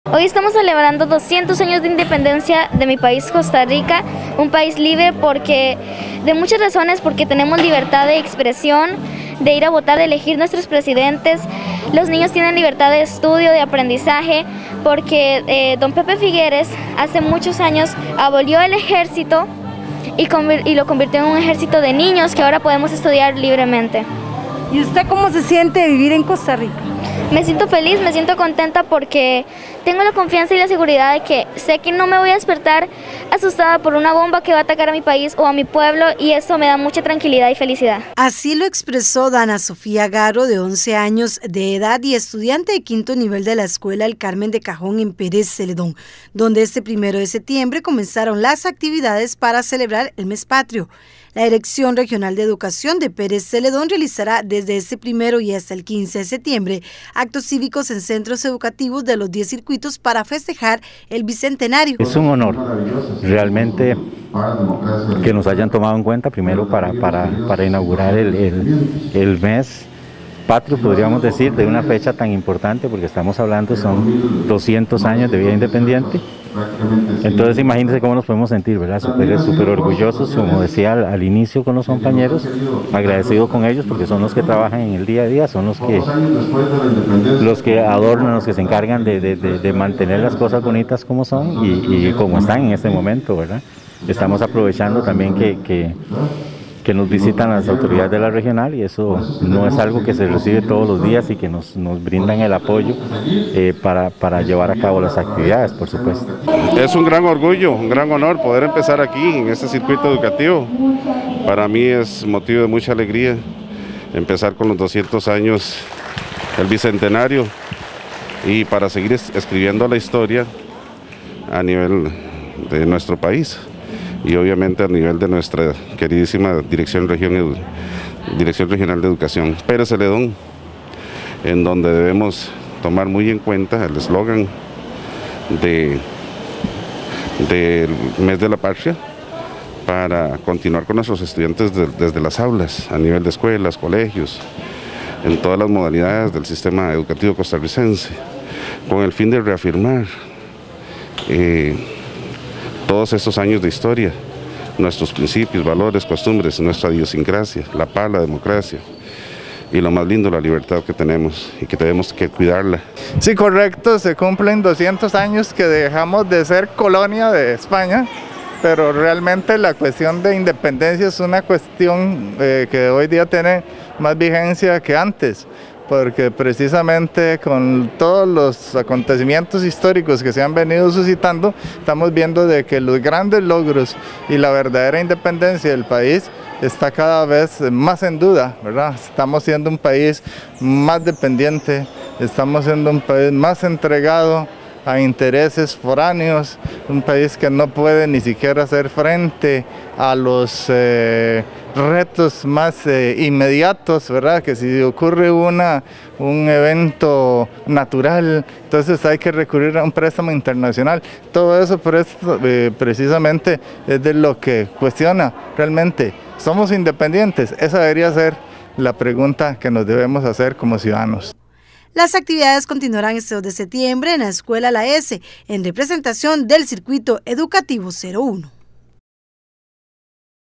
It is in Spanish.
Hoy estamos celebrando 200 años de independencia de mi país, Costa Rica, un país libre porque de muchas razones, porque tenemos libertad de expresión, de ir a votar, de elegir nuestros presidentes. Los niños tienen libertad de estudio, de aprendizaje, porque don Pepe Figueres hace muchos años abolió el ejército y lo convirtió en un ejército de niños que ahora podemos estudiar libremente. ¿Y usted cómo se siente de vivir en Costa Rica? Me siento feliz, me siento contenta porque tengo la confianza y la seguridad de que sé que no me voy a despertar asustada por una bomba que va a atacar a mi país o a mi pueblo, y eso me da mucha tranquilidad y felicidad. Así lo expresó Dana Sofía Garo, de 11 años de edad y estudiante de quinto nivel de la Escuela El Carmen de Cajón en Pérez Celedón, donde este 1 de septiembre comenzaron las actividades para celebrar el mes patrio. La Dirección Regional de Educación de Pérez Celedón realizará desde este 1 y hasta el 15 de septiembre actos cívicos en centros educativos de los 10 circuitos para festejar el bicentenario. Es un honor realmente que nos hayan tomado en cuenta primero para inaugurar el mes patrio, podríamos decir, de una fecha tan importante, porque estamos hablando, son 200 años de vida independiente. Entonces imagínense cómo nos podemos sentir, ¿verdad? Súper orgullosos, como decía al inicio con los compañeros, agradecidos con ellos porque son los que trabajan en el día a día, son los que adornan, los que se encargan de mantener las cosas bonitas como son y como están en este momento, ¿verdad? Estamos aprovechando también que nos visitan las autoridades de la regional, y eso no es algo que se recibe todos los días, y que nos brindan el apoyo para llevar a cabo las actividades, por supuesto. Es un gran orgullo, un gran honor poder empezar aquí en este circuito educativo. Para mí es motivo de mucha alegría empezar con los 200 años, el bicentenario, y para seguir escribiendo la historia a nivel de nuestro país. Y obviamente a nivel de nuestra queridísima Dirección Regional de Educación Pérez Celedón, en donde debemos tomar muy en cuenta el eslogan del mes de la patria, para continuar con nuestros estudiantes desde las aulas, a nivel de escuelas, colegios, en todas las modalidades del sistema educativo costarricense, con el fin de reafirmar todos estos años de historia, nuestros principios, valores, costumbres, nuestra idiosincrasia, la paz, la democracia y lo más lindo, la libertad que tenemos y que tenemos que cuidarla. Sí, correcto, se cumplen 200 años que dejamos de ser colonia de España, pero realmente la cuestión de independencia es una cuestión que hoy día tiene más vigencia que antes, porque precisamente con todos los acontecimientos históricos que se han venido suscitando, estamos viendo de que los grandes logros y la verdadera independencia del país está cada vez más en duda, ¿verdad? Estamos siendo un país más dependiente, estamos siendo un país más entregado a intereses foráneos, un país que no puede ni siquiera hacer frente a los retos más inmediatos, ¿verdad? Que si ocurre un evento natural, entonces hay que recurrir a un préstamo internacional. Todo eso precisamente es de lo que cuestiona realmente. ¿Somos independientes? Esa debería ser la pregunta que nos debemos hacer como ciudadanos. Las actividades continuarán este 2 de septiembre en la Escuela La S, en representación del Circuito Educativo 01.